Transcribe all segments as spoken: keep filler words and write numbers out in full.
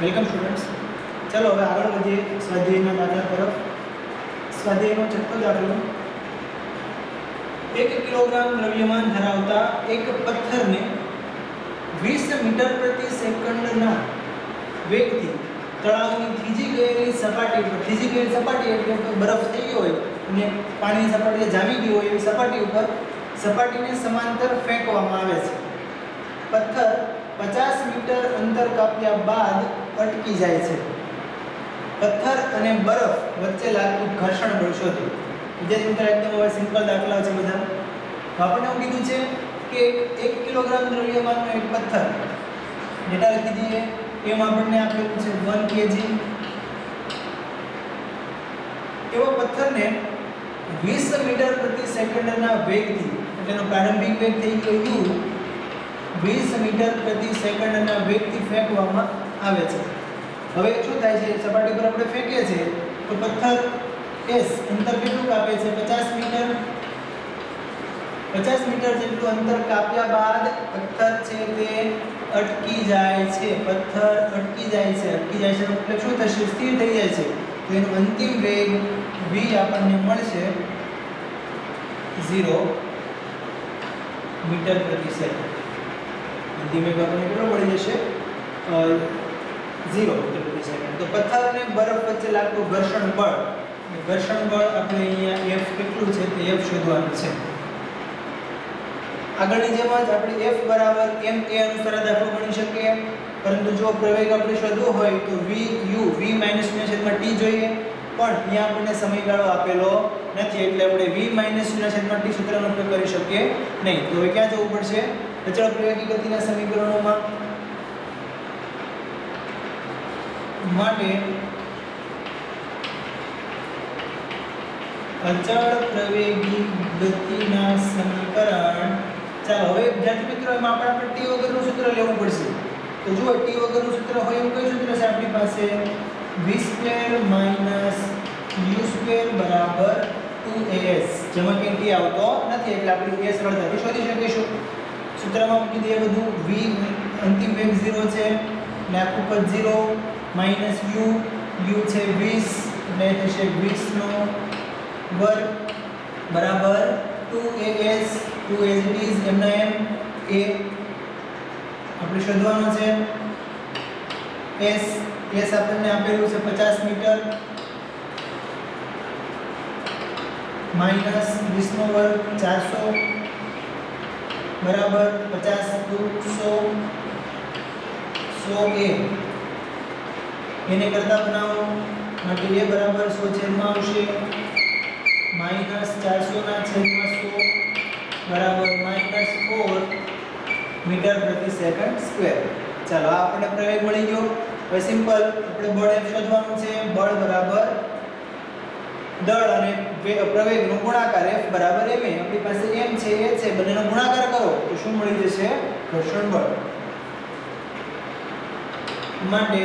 Welcome students. ચલો હવે આગળ વધીએ સ્વાધ્યાયના દાખલા તરફ. સ્વાધ્યાયનો છઠ્ઠો દાખલો. એક કિલોગ્રામ દ્રવ્યમાન ધરાવતા એક પથ્થરને વીસ મીટર પ્રતિ સેકન્ડના વેગથી તળાવની થીજી ગયેલી સપાટી ઉપર, થીજી ગયેલી સપાટી એટલે બરફ થઈ ગયો હોય અને પાણીની સપાટી જામી ગઈ હોય એવી સપાટી ઉપર સપાટીને સમાંતર ફેંકવામાં આવે છે. પથ્થર પચાસ મીટર અંતર કાપ્યા બાદ અટકી જાય છે. પથ્થર અને બરફ વચ્ચે લાગતું ઘર્ષણ બળ શોધો. વિદ્યાર્થી મિત્રો, એકદમ હવે સિમ્પલ દાખલા છે બધા. આપણે એવું કીધું છે કે એક કિલોગ્રામ દ્રવ્યમાનનો એક પથ્થર ડેટા લખી દઈએ. એમ આપણને આપેલું છે વન કેજી. એવો પથ્થરને વીસ મીટર પ્રતિ સેકન્ડના વેગથી, એટલે એનો પ્રારંભિક વેગ થઈ ગયો u, વીસ મીટર પ્રતિ સેકન્ડના વેગથી ફેંકવામાં આવે છે. હવે શું થાય છે? સપાટી પર આપણે ફેંકીએ છીએ તો પથ્થર s અંતર કેટલું કાપે છે? પચાસ મીટર. પચાસ મીટર જેટલું અંતર કાપ્યા બાદ પથ્થર છે તે અટકી જાય છે. પથ્થર અટકી જાય છે. અટકી જાય છે એટલે શું થશે? સ્થિર થઈ જાય છે. તો એનો અંતિમ વેગ v આપણને મળશે ઝીરો મીટર પ્રતિ સેકન્ડ. અંતિમ વેગ આપણને કેટલો મળી જશે? ઝીરો મીટર પ્રતિ સેકન્ડ. તો પથ્થર અને બરફ વચ્ચે લાગતું ઘર્ષણ બળ, ઘર્ષણ બળ આપણે અહીંયા f કેટલું છે તે f શોધવાનું છે. આગળની જેમ જ આપણે f બરાબર ma અનુસાર દાખલો ગણી શકીએ, પરંતુ જો પ્રવેગ આપણે શોધવો હોય તો v u v માઈનસ નું છેદમાં t જોઈએ, પણ અહીંયા આપણને સમયગાળો આપેલો નથી એટલે આપણે v માઈનસ નું છેદમાં t સૂત્રનો ઉપયોગ કરી શકીએ નહીં. તો હવે ક્યાં જવું પડશે? અચળ પ્રવેગી ગતિના સમીકરણોમાં. માટે અચળ પ્રવેગી ગતિના સમીકરણ. ચાલો હવે વિદ્યાર્થી મિત્રો, એમાં આપણે આપણે t વગરનું સૂત્ર લેવું પડશે. તો જુઓ, t વગરનું સૂત્ર હોય એવું કયું સૂત્ર છે આપણી પાસે? v square minus u square બરાબર ટુ a s, જેમાં કે t આવતો નથી એટલે આપણે a સરળતાથી શોધી શકીશું. સૂત્રમાં મૂકી દઈએ બધું. v અંતિમ વેગ ઝીરો છે એટલે આખું પદ ઝીરો, માઈનસ u, u છે વીસ એટલે થશે વીસ નો વર્ગ બરાબર two a s, two as it is એમના એમ. a આપણે શોધવાનો છે. s s આપણને આપેલું છે પચાસ મીટર, માઈનસ વીસ નો વર્ગ ચારસો બરાબર પચાસ દુ સો, સો a. એને કરતા બનાવો માટે a બરાબર સો છેદમાં આવશે માઈનસ ચારસો ના છેદમાં સો બરાબર માઈનસ ફોર મીટર પ્રતિ સેકન્ડ સ્ક્વેર. ચાલો, આ આપણને પ્રવેગ મળી ગયો. હવે સિમ્પલ આપણે બળ f શોધવાનું છે. બળ બરાબર દળ અને પ્રવેગનો ગુણાકાર f બરાબર ma. આપણી પાસે m છે, a છે, બંનેનો ગુણાકાર કરો તો શું મળી જશે? ઘર્ષણ બળ. માટે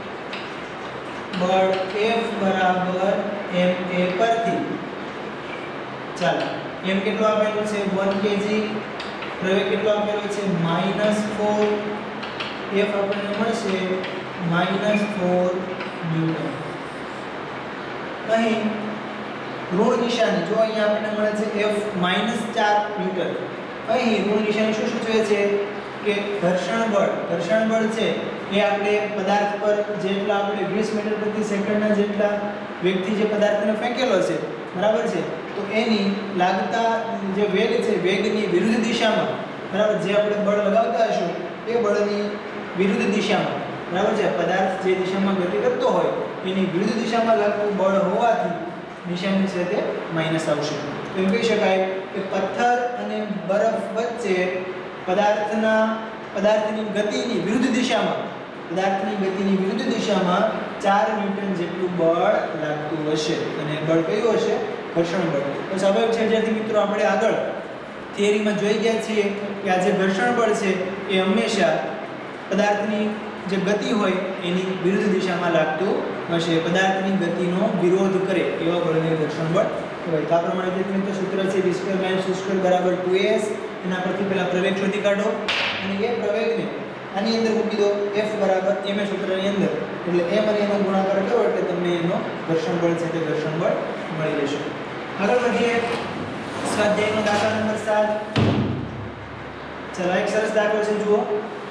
બળ f બરાબર ma પરથી, ચાલો, m કેટલો આપેલો છે? One KG. પ્રવેગ કેટલો આપેલો છે? Minus four. f આપણને મળશે માઈનસ ફોર ન્યૂટન. અહીં ઋણ નિશાની, જો અહીંયા આપણને મળે છે f માઈનસ ચાર ન્યૂટન. અહીં ઋણ નિશાની શું સૂચવે છે? કે ઘર્ષણ બળ, ઘર્ષણ બળ છે એ આપણે પદાર્થ પર જેટલા આપણે વીસ મીટર પ્રતિ સેકન્ડના જેટલા વેગથી જે પદાર્થને ફેંકેલો છે, બરાબર છે, તો એની લાગતા જે વેગ છે વેગની વિરુદ્ધ દિશામાં, બરાબર, જે આપણે બળ લગાવતા હશું એ બળની વિરુદ્ધ દિશામાં, બરાબર છે, પદાર્થ જે દિશામાં ગતિ કરતો હોય એની વિરુદ્ધ દિશામાં લાગતું બળ હોવાથી નિશાની છે તે માઈનસ આવશે. તો એમ કહી શકાય કે પથ્થર અને બરફ વચ્ચે પદાર્થના પદાર્થની ગતિની વિરુદ્ધ દિશામાં પદાર્થની ગતિની વિરુદ્ધ દિશામાં ચાર ન્યૂટન જેટલું બળ લાગતું હશે. અને બળ કયું હશે? ઘર્ષણ બળ. તો સ્વાભાવિક છે વિદ્યાર્થી મિત્રો, આપણે આગળ થિયરીમાં જોઈ ગયા છીએ કે આ જે ઘર્ષણ બળ છે એ હંમેશા પદાર્થની જે ગતિ હોય એની વિરુદ્ધ દિશામાં લાગતું હશે. પદાર્થની ગતિનો વિરોધ કરે એવા બળને ઘર્ષણ બળ કહેવાય. તો આ પ્રમાણે વિદ્યાર્થી મિત્રો સૂત્ર છે v square minus u square બરાબર ટુ a s. એના પરથી પહેલા પ્રવેગ શોધી કાઢો અને એ પ્રવેગને આની અંદર મૂકી દો F બરાબર ma સૂત્રની અંદર, એટલે m અને એનો ગુણાકાર કરો એટલે તમને એનો ઘર્ષણ બળ છે તે ઘર્ષણ બળ મળી રહેશે. આગળ વધીએ સ્વાધ્યાયનો દાખલા નંબર સાત. ચલો એક સરસ દાખલો છે, જુઓ.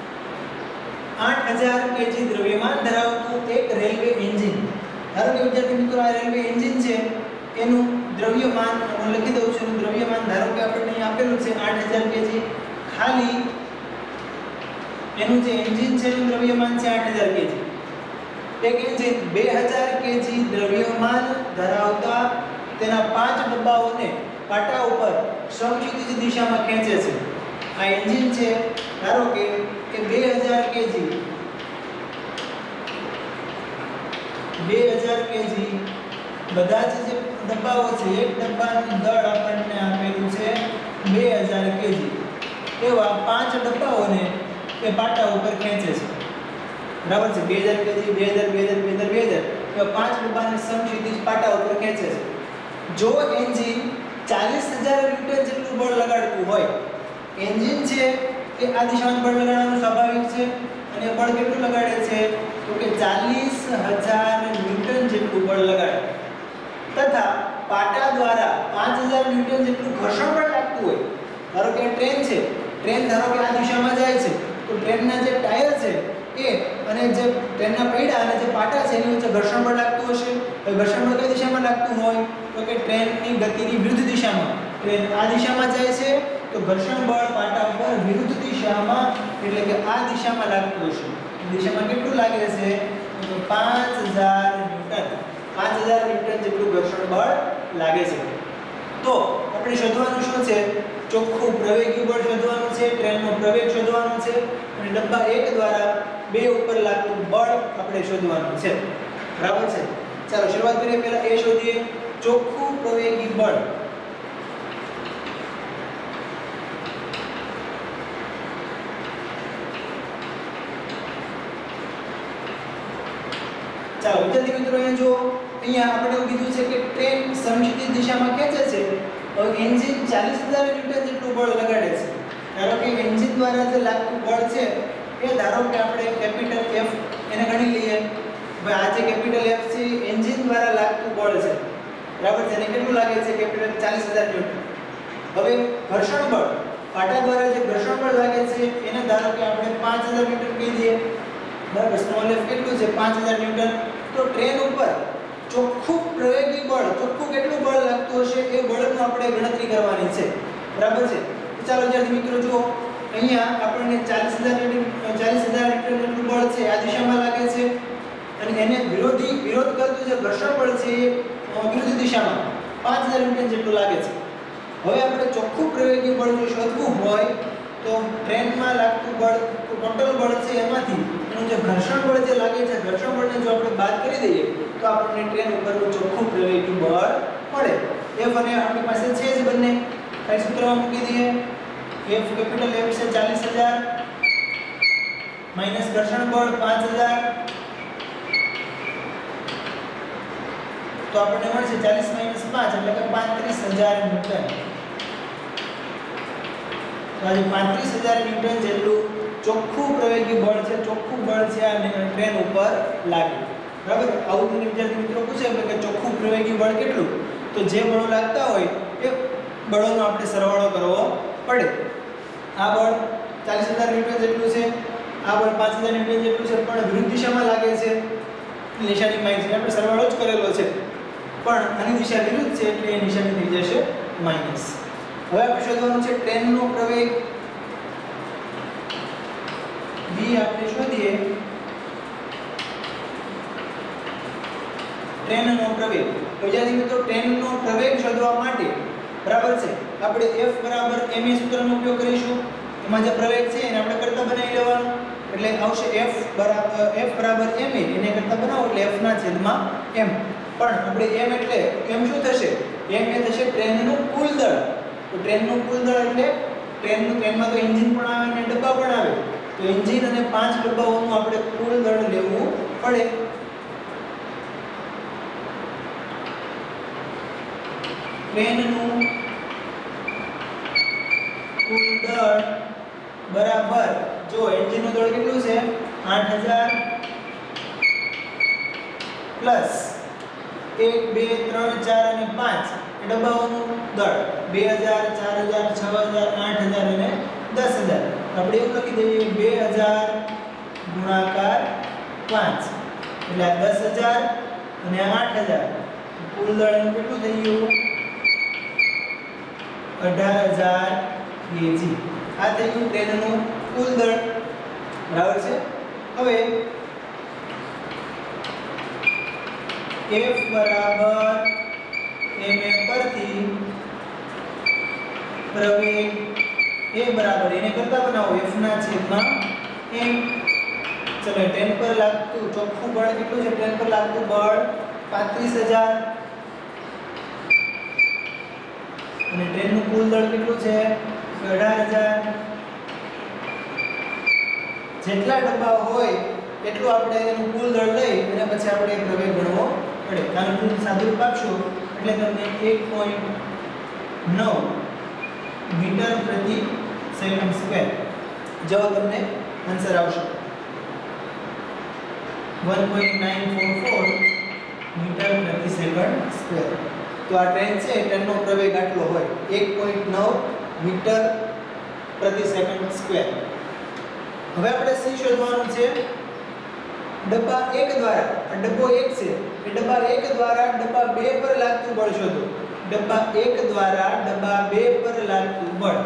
આઠ હજાર કેજી દ્રવ્યમાન ધરાવતું એક રેલવે એન્જિન. ધારો કે વિદ્યાર્થી મિત્રો આ રેલવે એન્જિન છે એનું દ્રવ્યમાન હું લખી દઉં છું. એનું દ્રવ્યમાન ધારો કે આપણને અહીં આપેલું છે આઠ હજાર કેજી. ખાલી એનું જે એન્જિન છે એનું દ્રવ્યમાન છે આઠ હજાર કેજી. એક એન્જિન બે હજાર કેજી દ્રવ્યમાન ધરાવતા તેના પાંચ ડબ્બાઓને પાટા ઉપર સમક્ષિતિજ દિશામાં ખેંચે છે. આ એન્જિન છે ધારો કે એ બે હજાર કેજી બે હજાર કેજી બધા જ જે ડબ્બાઓ છે, એક ડબ્બાનું દળ આપણને આપેલું છે બે હજાર કેજી, એવા પાંચ ડબ્બાઓને એ પાટા ઉપર ખેંચે છે. બરાબર છે? બે હજાર કેજી, બે હજાર, બે હજાર, બે હજાર, બે હજાર એવા પાંચ ડબ્બાને સમક્ષિતિજ પાટા ઉપર ખેંચે છે. જો એન્જિન ચાલીસ હજાર ન્યૂટન જેટલું બળ લગાડતું હોય, એન્જિન છે એ આ દિશામાં બળ લગાડવાનું સ્વાભાવિક છે, અને બળ કેટલું લગાડે છે તો કે ચાલીસ હજાર ન્યૂટન જેટલું બળ લગાડે, તથા પાટા દ્વારા પાંચ હજાર ન્યૂટન જેટલું ઘર્ષણ બળ લાગતું હોય. ધારો કે ટ્રેન છે, ટ્રેન ધારો કે આ દિશામાં જાય છે, તો ટ્રેનના જે ટાયર છે એ અને જે ટ્રેનના પૈડા અને જે પાટા છે એની વચ્ચે ઘર્ષણ બળ લાગતું હશે. તો ઘર્ષણ બળ કઈ દિશામાં લાગતું હોય તો કે ટ્રેનની ગતિની વિરુદ્ધ દિશામાં. ટ્રેન આ દિશામાં જાય છે તો ઘર્ષણ બળ પાટા ઉપર વિરુદ્ધ દિશામાં એટલે કે આ દિશામાં લાગતું હશે. દિશામાં કેટલું લાગે છે તો પાંચ હજાર ન્યૂટન પાંચ હજાર ન્યૂટન જેટલું ઘર્ષણ બળ લાગે છે. તો આપણે શોધવાનું શું છે? ચોખ્ખું પ્રવેગી બળ શોધવાનું છે, ટ્રેનનો પ્રવેગ શોધવાનો છે, અને ડબ્બા એક દ્વારા બે ઉપર લાગતું બળ આપણે શોધવાનું છે. બરાબર છે? ચાલો શરૂઆત કરીએ. પહેલા એ શોધીએ ચોખ્ખું પ્રવેગી બળ. ચાલો વિદ્યાર્થી મિત્રો અહીંયા જો અહીંયા આપણે એવું કીધું છે કે ટ્રેન સમક્ષિતિજ દિશામાં ખેંચે છે. હવે એન્જિન ચાલીસ હજાર ન્યૂટન જેટલું બળ લગાડે છે. ધારો કે એન્જિન દ્વારા જે લાગતું બળ છે એ ધારો કે આપણે કેપિટલ F એને ગણી લઈએ. હવે આ જે કેપિટલ F છે એન્જિન દ્વારા લાગતું બળ છે. બરાબર છે? એને કેટલું લાગે છે? કેપિટલ ચાલીસ હજાર ન્યૂટન. હવે ઘર્ષણ બળ પાટા દ્વારા જે ઘર્ષણ બળ લાગે છે એને ધારો કે આપણે પાંચ હજાર ન્યૂટન કહી દઈએ. બરાબર? સ્મોલ f કેટલું છે? પાંચ હજાર ન્યૂટન. તો ટ્રેન ઉપર ચોખ્ખું પ્રવેગી બળ, ચોખ્ખું કેટલું બળ લાગતું હશે એ બળનું આપણે ગણતરી કરવાની છે. બરાબર છે? તો ચાલો વિદ્યાર્થી મિત્રો જુઓ, અહીંયા આપણને ચાલીસ હજાર ન્યૂટન ચાલીસ હજાર ન્યૂટન જેટલું બળ છે આ દિશામાં લાગે છે, અને એને વિરોધી વિરોધ કરતું જે ઘર્ષણ બળ છે એ વિરુદ્ધ દિશામાં પાંચ હજાર ન્યૂટન જેટલું લાગે છે. હવે આપણે ચોખ્ખું પ્રવેગી બળ જો શોધવું હોય તો ટ્રેનમાં લાગતું બળ ટોટલ બળ છે એમાંથી એનું જે ઘર્ષણ બળ જે લાગે છે, ઘર્ષણ બળને જો આપણે બાદ કરી દઈએ તો આપણને ટ્રેન ઉપરનું ચોખ્ખું પ્રવેગી બળ મળે. F અને આપણી પાસે છે જ બંને, કઈ સૂત્રમાં મૂકી દઈએ. F કેપિટલ F છે ચાલીસ હજાર માઈનસ ઘર્ષણ બળ પાંચ હજાર, તો આપણને મળશે ચાલીસ માઈનસ પાંચ એટલે કે પાંત્રીસ હજાર ન્યૂટન. તો આજે પાંત્રીસ હજાર ન્યૂટન જેટલું ચોખ્ખું પ્રવેગી બળ છે, ચોખ્ખું બળ છે આ ટ્રેન ઉપર લાગ્યું. બરાબર? આવું તમને વિદ્યાર્થી મિત્રો પૂછે કે ચોખ્ખું પ્રવેગી બળ કેટલું, તો જે બળો લાગતા હોય એ બળોનો આપણે સરવાળો કરવો પડે. આ બળ ચાલીસ હજાર ન્યૂટન જેટલું છે, આ બળ પાંચ હજાર ન્યૂટન જેટલું છે, પણ વિરુદ્ધ દિશામાં લાગે છે. નિશાની માઈનસ, આપણે સરવાળો જ કરેલો છે પણ આની દિશા વિરુદ્ધ છે એટલે એ નિશાની થઈ જશે માઈનસ. હવે આપણે શોધવાનું છે ટ્રેનનો પ્રવેગ. v આપણે શોધીએ ટ્રેનનો પ્રવેગ. વિદ્યાર્થી મિત્રો ટ્રેનનો પ્રવેગ શોધવા માટે બરાબર છે આપણે F બરાબર ma સૂત્રનો ઉપયોગ કરીશું. એમાં જે પ્રવેગ છે એને આપણે કરતા બનાવી લેવાનું, એટલે આવશે F બરાબર F બરાબર ma, એને કરતા બનાવો એટલે F ના છેદમાં m. પણ આપણે m એટલે m શું થશે? m એ થશે ટ્રેનનું કુલ દળ. તો ટ્રેનનું કુલ દળ એટલે ટ્રેનનું ટ્રેનમાં તો એન્જિન પણ આવે અને ડબ્બા પણ આવે, તો એન્જિન અને પાંચ ડબ્બાઓનું આપણે કુલ દળ લેવું પડે. ટ્રેનનું કુલ દળ બરાબર જો એન્જિન નું દળ કેટલું છે આઠ હજાર પ્લસ એક બે ત્રણ ચાર અને પાંચ એ ડબ્બાઓનું દળ બે હજાર ચાર હજાર છ હજાર આઠ હજાર અને દસ હજાર આપણે એવું લખી દઈએ બે હજાર ગુણાકાર પાંચ એટલે આ દસ હજાર અને આઠ હજાર કુલ દળ એનું કેટલું થઈ ગયું અઢાર હજાર કેજી આ થઈ ગયું ટ્રેનનું કુલ દળ બરાબર છે હવે F બરાબર mm પરથી પ્રવેગ A બરાબર એને કરતા બનાવો F ના છેદમાં m ચલો ટ્રેન પર લાગતું ચોખ્ખું બળ કેટલું છે ટ્રેન પર લાગતું બળ પાંત્રીસ હજાર અને ટ્રેનનું કુલ દળ કેટલું છે અઢાર હજાર જેટલા ડબ્બા હોય એટલું આપણે એનું કુલ દળ લઈ અને પછી આપણે પ્રવેગ ગણવો પડે કારણ કે સાદું રૂપ આપશો એટલે તમને એક પોઈન્ટ નવ મીટર પ્રતિ સેકન્ડ સ્ક્વેર જેવો તમને આન્સર આવશે એક પોઈન્ટ નવ ચાર ચાર મીટર પ્રતિ સેકન્ડ સ્ક્વેર તો આ ટ્રેન છે ટ્રેનનો પ્રવેગ આટલો હોય એક પોઈન્ટ નવ મીટર પ્રતિ સેકન્ડ સ્ક્વેર હવે આપણે c શોધવાનું છે ડબ્બા એક દ્વારા આ ડબ્બો એક છે એ ડબ્બા એક દ્વારા ડબ્બા બે પર લાગતું બળ શોધો ડબ્બા એક દ્વારા ડબ્બા બે પર લાગતું બળ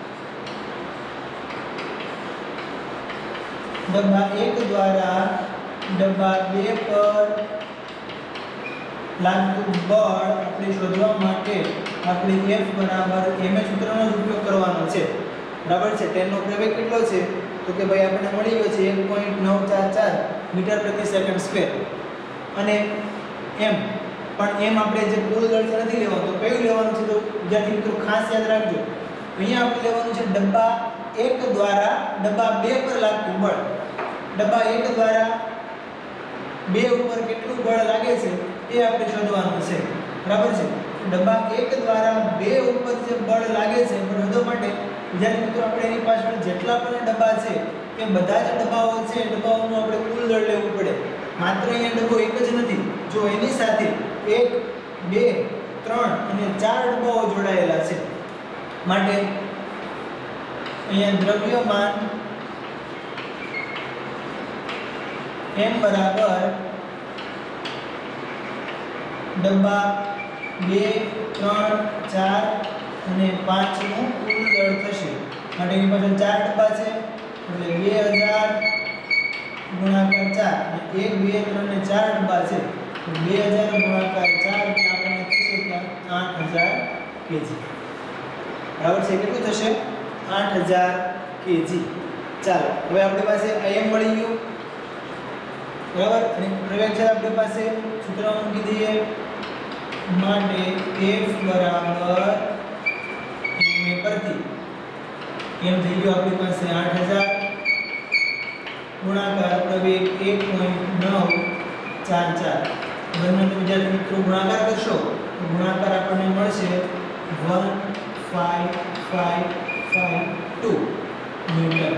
ડબ્બા એક દ્વારા ડબ્બા બે પર લાગતું બળ આપણે શોધવા માટે આપણે F બરાબર m સૂત્રનો જ ઉપયોગ કરવાનો છે બરાબર છે ટ્રેનનો પ્રવેગ કેટલો છે તો કે ભાઈ આપણને મળી ગયો છે એક પોઈન્ટ નવ ચાર ચાર મીટર પ્રતિ સેકન્ડ સ્ક્વેર અને m પણ m આપણે જે કુલ દળ છે નથી લેવાનું તો કયું લેવાનું છે તો વિદ્યાર્થી મિત્રો ખાસ યાદ રાખજો અહીંયા આપણે લેવાનું છે ડબ્બા એક દ્વારા ડબ્બા બે પર લાગતું બળ ડબ્બા એક દ્વારા બે ઉપર કેટલું બળ લાગે છે એ આપણે શોધવાનું છે બરાબર છે ડબ્બા એક દ્વારા બે ઉપર જે બળ લાગે છે શોધવા માટે વિદ્યાર્થી મિત્રો આપણે એની પાછળ જેટલા પણ ડબ્બા છે એ બધા જ ડબ્બાઓ છે ડબ્બાઓનું આપણે કુલ દળ લેવું પડે માત્ર અહીંયા ડબ્બો એક જ નથી જો એની સાથે એક બે ત્રણ અને ચાર ડબ્બાઓ જોડાયેલા છે માટે અહીંયા દ્રવ્યમાન m બરાબર ડબ્બા બે ત્રણ ચાર અને પાંચ નું કુલ દળ થશે માટે એની પાછળ ચાર ડબ્બા છે એટલે બે હજાર ગુણાકાર ચાર અને એક બે ત્રણ ને ચાર ડબ્બા છે તો બે હજાર ગુણાકાર ચાર એટલે આપણને થશે ત્યાં આઠ હજાર કેજી બરાબર છે કેટલું થશે આઠ હજાર કેજી ચાલો હવે આપણી પાસે im મળી ગયું બરાબર અને પ્રવેગ છે આપણી પાસે સૂત્ર મૂકી દઈએ માટે F બરાબર m પરથી m થઈ ગયો આપણી પાસે આઠ હજાર ગુણાકાર પ્રવેગ એક પોઈન્ટ નવ ચાર ચાર બંને વિદ્યાર્થી મિત્રો ગુણાકાર કરશો તો ગુણાકાર આપણને મળશે એક પાંચ પાંચ પાંચ બે ન્યૂટન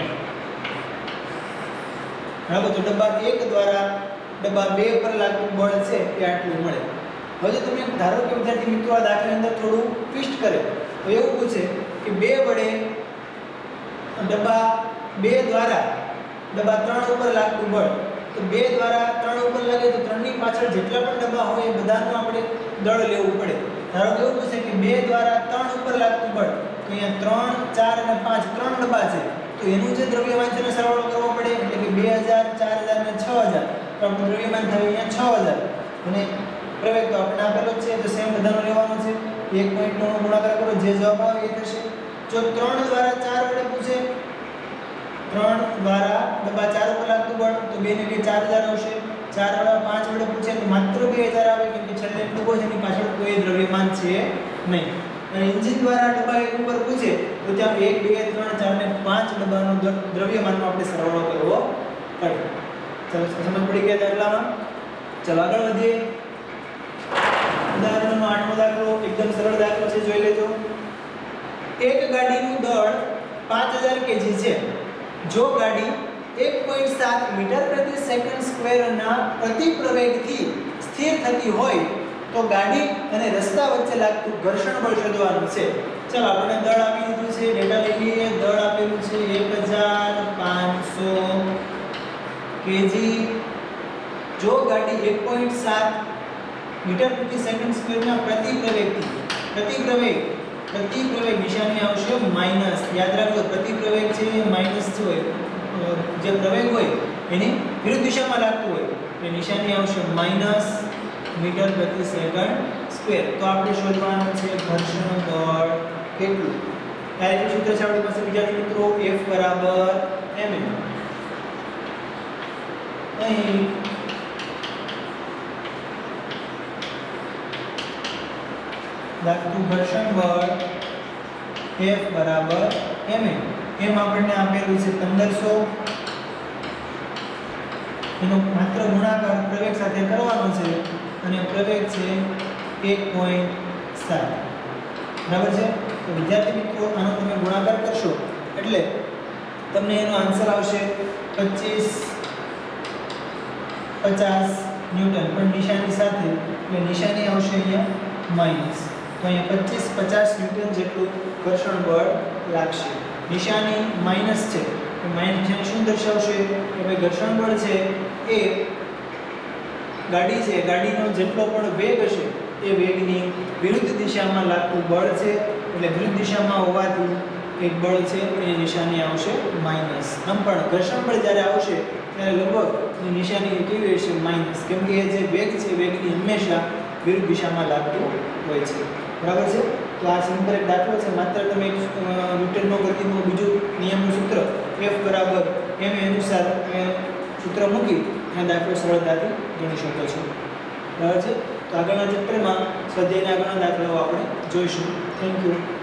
બરાબર તો ડબ્બા એક દ્વારા ડબ્બા બે પર લાગતું બળ છે એ આટલું મળે હવે જો તમે ધારો કે વિદ્યાર્થી મિત્રો આ દાખલાની અંદર થોડું ટ્વિસ્ટ કરે તો એવું પૂછે કે બે વડે ડબ્બા બે દ્વારા ડબ્બા ત્રણ ઉપર લાગતું બળ તો બે દ્વારા ત્રણ ઉપર લાગે તો ત્રણ ની પાછળ જેટલા પણ ડબ્બા હોય એ બધાનું આપણે દળ લેવું પડે ધારો કે એવું પૂછે કે બે દ્વારા ત્રણ ઉપર લાગતું બળ તો અહીંયા ત્રણ ચાર અને પાંચ ત્રણ ડબ્બા છે તો એનું જે દ્રવ્યમાન છે એનો સરવાળો કરવો પડે એટલે કે બે હજાર ચાર હજાર અને છ હજાર તો આપણું દ્રવ્યમાન થાય અહીંયા છ હજાર અને પ્રવેગ તો આપણે આપેલો જ છે તો સેમ બધાનો લેવાનો છે એક પોઈન્ટ નવ નો ગુણાકાર કરો જે જવાબ આવે એ થશે જો ત્રણ દ્વારા ચાર વડે પૂછે ત્રણ દ્વારા ડબ્બા ચાર ઉપર લાગતું બળ તો બે ને બે ચાર હજાર આવશે ચાર વાળા પાંચ વડે પૂછે તો માત્ર બે હજાર આવે કેમ કે છેલ્લે એટલું બહુ એની પાછળ કોઈ દ્રવ્યમાન છે નહીં અને એન્જિન દ્વારા ડબ્બા એક ઉપર પૂછે તો ત્યાં એક બે ત્રણ ચાર ને પાંચ ડબ્બાનો દ્રવ્યમાનનો આપણે સરવાળો કરવો પડે ચલો સમજ પડી ગયા દાખલામાં ચલો આગળ વધીએ ઉદાહરણનો આઠમો દાખલો એકદમ સરળ દાખલો છે જોઈ લેજો એક ગાડીનું દળ પાંચ હજાર કેજી છે. જો ગાડી એક પોઈન્ટ સાત મીટર પ્રતિ સેકન્ડ સ્ક્વેરના પ્રતિ પ્રવેગથી સ્થિર થતી હોય તો ગાડી અને રસ્તા વચ્ચે લાગતું ઘર્ષણ બળ શોધવાનું છે. ચાલો આપણે દળ આપી દીધું છે, ડેટા લઈ લઈએ. દળ આપેલું છે એક હજાર પાંચસો કેજી. જો ગાડી એક પોઈન્ટ સાત મીટર પ્રતિ સેકન્ડ સ્ક્વેરના પ્રતિ પ્રવેગથી પ્રતિ પ્રવેગ પ્રતિ પ્રવેગ નિશાની આવશે માઈનસ. યાદ રાખજો પ્રતિ પ્રવેગ છે માઈનસ છે હોય જે પ્રવેગ હોય એની વિરુદ્ધ દિશામાં લાગતું હોય એટલે નિશાની આવશે માઈનસ મીટર પ્રતિ સેકન્ડ સ્ક્વેર. તો આપણે શોધવાનું છે ઘર્ષણ બળ કેટલું. ડાયરેક્ટ સૂત્ર છે આપણી પાસે વિદ્યાર્થી મિત્રો F બરાબર m. અહીં લાગતું ઘર્ષણ બળ F બરાબર m. એમ આપણને આપેલું છે પંદરસો. એનો માત્ર ગુણાકાર પ્રવેગ સાથે કરવાનો છે અને પ્રવેગ છે એક પોઈન્ટ સાત. બરાબર છે. તો વિદ્યાર્થી મિત્રો આનો તમે ગુણાકાર કરશો એટલે તમને એનો આન્સર આવશે પચીસ પચાસ ન્યૂટન, પણ નિશાની સાથે એટલે નિશાની આવશે અહીંયા માઈનસ. તો અહીંયા પચીસ પચાસ ન્યૂટન જેટલું ઘર્ષણ બળ લાગશે. નિશાની માઈનસ છે તો માઈનસ નિશાની શું દર્શાવશે કે ભાઈ ઘર્ષણ બળ છે એ ગાડી છે ગાડીનો જેટલો પણ વેગ હશે એ વેગની વિરુદ્ધ દિશામાં લાગતું બળ છે. એટલે વિરુદ્ધ દિશામાં હોવાથી એક બળ છે એની નિશાની આવશે માઈનસ. આમ પણ ઘર્ષણ બળ જ્યારે આવશે ત્યારે લગભગ એની નિશાની કેવી હશે માઈનસ, કેમ કે એ જે વેગ છે વેગની હંમેશા વિરુદ્ધ દિશામાં લાગતું હોય છે. બરાબર છે. તો આ સિમ્પલ એક દાખલો છે. માત્ર તમે ન્યૂટનનો ગતિનો બીજું નિયમનું સૂત્ર F બરાબર m અનુસાર સૂત્ર મૂકી અને દાખલો સરળતાથી ગણી શકો છો. બરાબર છે. તો આગળના ચેપ્ટરમાં સ્વાધ્યાયના આગળના દાખલાઓ આપણે જોઈશું. Thank you.